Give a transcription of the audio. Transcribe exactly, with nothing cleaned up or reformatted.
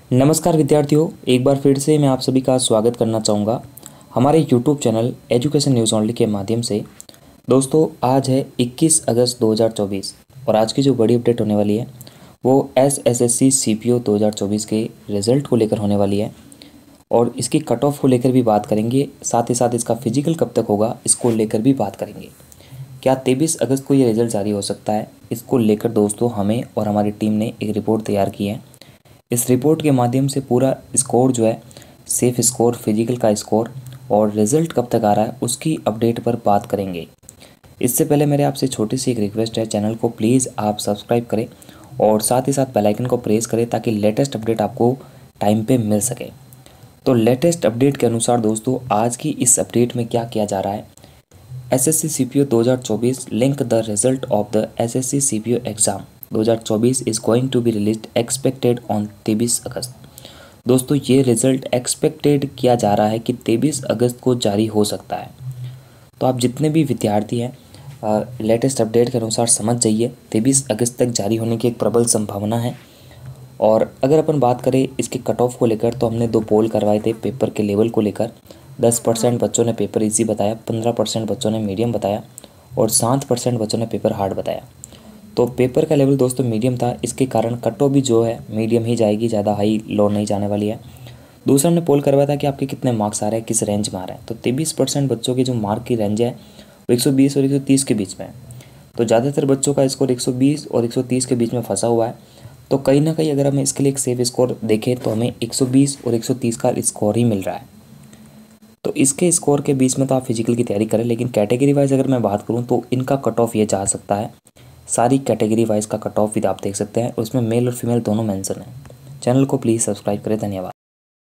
नमस्कार विद्यार्थियों, एक बार फिर से मैं आप सभी का स्वागत करना चाहूँगा हमारे YouTube channel education news only के माध्यम से। दोस्तों, आज है इक्कीस अगस्त दो हज़ार चौबीस और आज की जो बड़ी अपडेट होने वाली है वो S S S C C P O दो हज़ार चौबीस के रिज़ल्ट को लेकर होने वाली है और इसकी कट ऑफ को लेकर भी बात करेंगे। साथ ही साथ इसका फिजिकल कब तक होगा इसको लेकर भी बात करेंगे। क्या तेईस अगस्त को ये रिज़ल्ट जारी हो सकता है, इसको लेकर दोस्तों हमें और हमारी टीम ने एक रिपोर्ट तैयार की है। इस रिपोर्ट के माध्यम से पूरा स्कोर जो है, सेफ स्कोर, फिजिकल का स्कोर और रिज़ल्ट कब तक आ रहा है उसकी अपडेट पर बात करेंगे। इससे पहले मेरे आपसे छोटी सी एक रिक्वेस्ट है, चैनल को प्लीज़ आप सब्सक्राइब करें और साथ ही साथ बेल आइकन को प्रेस करें ताकि लेटेस्ट अपडेट आपको टाइम पे मिल सके। तो लेटेस्ट अपडेट के अनुसार दोस्तों आज की इस अपडेट में क्या किया जा रहा है, S S C C P O दो हज़ार चौबीस link the result of the S S C C P O exam दो हज़ार चौबीस is going to be released expected on तेईस अगस्त। दोस्तों, ये रिज़ल्ट एक्सपेक्टेड किया जा रहा है कि तेईस अगस्त को जारी हो सकता है। तो आप जितने भी विद्यार्थी हैं लेटेस्ट अपडेट के अनुसार समझ जाइए, तेईस अगस्त तक जारी होने की एक प्रबल संभावना है। और अगर अपन बात करें इसके कट ऑफ को लेकर तो हमने दो पोल करवाए थे पेपर के लेवल को लेकर। दस परसेंट बच्चों ने पेपर इजी बताया, पंद्रह परसेंट बच्चों ने मीडियम बताया और सात परसेंट बच्चों ने पेपर हार्ड बताया। तो पेपर का लेवल दोस्तों मीडियम था, इसके कारण कट ऑफ भी जो है मीडियम ही जाएगी, ज़्यादा हाई लो नहीं जाने वाली है। दूसरा हमने पोल करवाया था कि आपके कितने मार्क्स आ रहे हैं, किस रेंज में आ रहे हैं। तो तेईस परसेंट बच्चों की जो मार्क की रेंज है वो एक सौ बीस और एक सौ तीस के बीच में है। तो ज़्यादातर बच्चों का स्कोर एक सौ बीस और एक सौ तीस के बीच में फंसा हुआ है। तो कहीं ना कहीं अगर हमें इसके लिए एक सेफ स्कोर देखें तो हमें एक सौ बीस और एक सौ तीस का स्कोर ही मिल रहा है। तो इसके स्कोर के बीच में तो आप फिजिकल की तैयारी करें, लेकिन कैटेगरी वाइज अगर मैं बात करूं तो इनका कट ऑफ ये जा सकता है। सारी कैटेगरी वाइज का कट ऑफ भी आप देख सकते हैं, उसमें मेल और फीमेल दोनों मेंशन है। चैनल को प्लीज़ सब्सक्राइब करें। धन्यवाद।